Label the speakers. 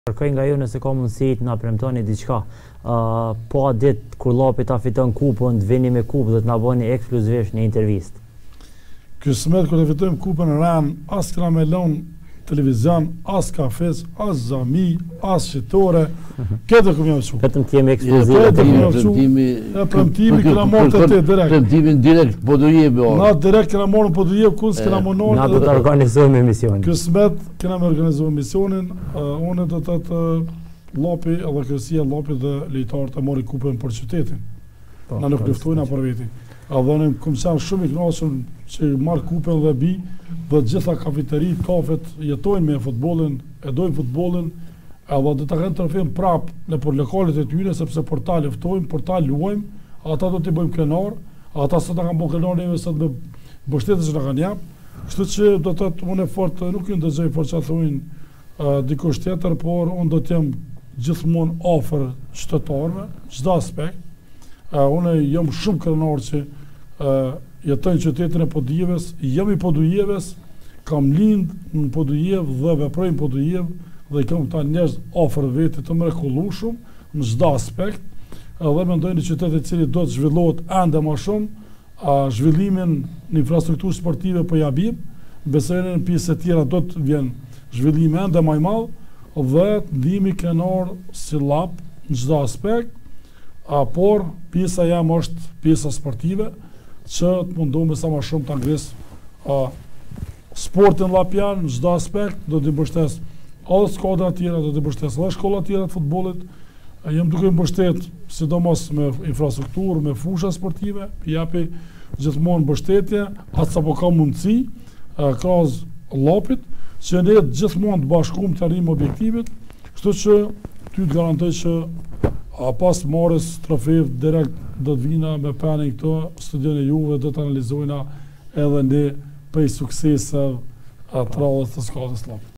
Speaker 1: Kërkoj nga ju nëse ka mundësi të na premtoni diçka. Po ditë kur Llapi ta fiton kupën, të vini me kupë dhe të na bëni ekskluzivisht një intervistë.
Speaker 2: Ky smet kur të fitojmë kupën ran, as kena me lënë televizion, as kafes, as zami, as shitore. Këtë ku më mësu.
Speaker 1: Vetëm të jemi ekskluziv.
Speaker 2: Premtimi kena marrë te direkt.
Speaker 3: Premtimin direkt po do jemi.
Speaker 2: Na direkt kena marrë po do jemi ku s'kena mundur.
Speaker 1: Na do të organizojmë emisionin.
Speaker 2: Ky smet kena me organizuar emisionin, unë do të thotë Llapi edhe kërësia Llapi dhe lejtarët e marrin kupën për qytetin. Na nuk luftojnë për veti. Edhe ne komisar shumë i kënaqur që marr kupën dhe bi, dhe gjitha kafeteritë, kafet jetojnë me futbollin, e dojnë futbollin, edhe do ta kenë trofeun prap nëpër lokalet e tyre sepse portal luftojmë, portal luajmë, ata do t'i bëjmë krenar, ata sot na kanë bërë krenar neve sot me mbështetjes që na kanë jap. Kështu që do të thotë unë fort nuk ju ndëgjoj fort çfarë thonë dikush tjetër, por unë do të jem gjithmonë afër qytetarëve, çdo aspekt. Unë jam shumë krenar që jetoj në qytetin e Podujeves, jam i Podujeves, kam lind në Podujev dhe veproj në Podujev dhe kam ta njerëz afër vetit të mrekullueshëm në çdo aspekt. Edhe mendoj në qytet i cili do të zhvillohet ende më shumë, zhvillimin në infrastrukturë sportive po ja bim, besoj në pjesë të tjera do të vjen zhvillim ende më i madh dhe ndihemi krenar si Llap në çdo aspekt, por pjesa jam është pjesa sportive që të mundohemi sa më shumë të ngris sportin llapian në çdo aspekt, do të mbështes edhe skuadra të tjera, do të mbështes edhe shkolla të tjera të futbollit. Jam duke mbështet sidomos me infrastrukturë, me fusha sportive, japi gjithmonë mbështetje, atë sapo ka mundësi, krahas Llapit, që ne gjithmonë të bashkuam të arrijmë objektivit, kështu që ty të garantoj që pas marrës trofeut direkt do të vina me penin këto, studion e juve do të analizojna edhe ne prej sukseseve të radhës të skuadrës Llap.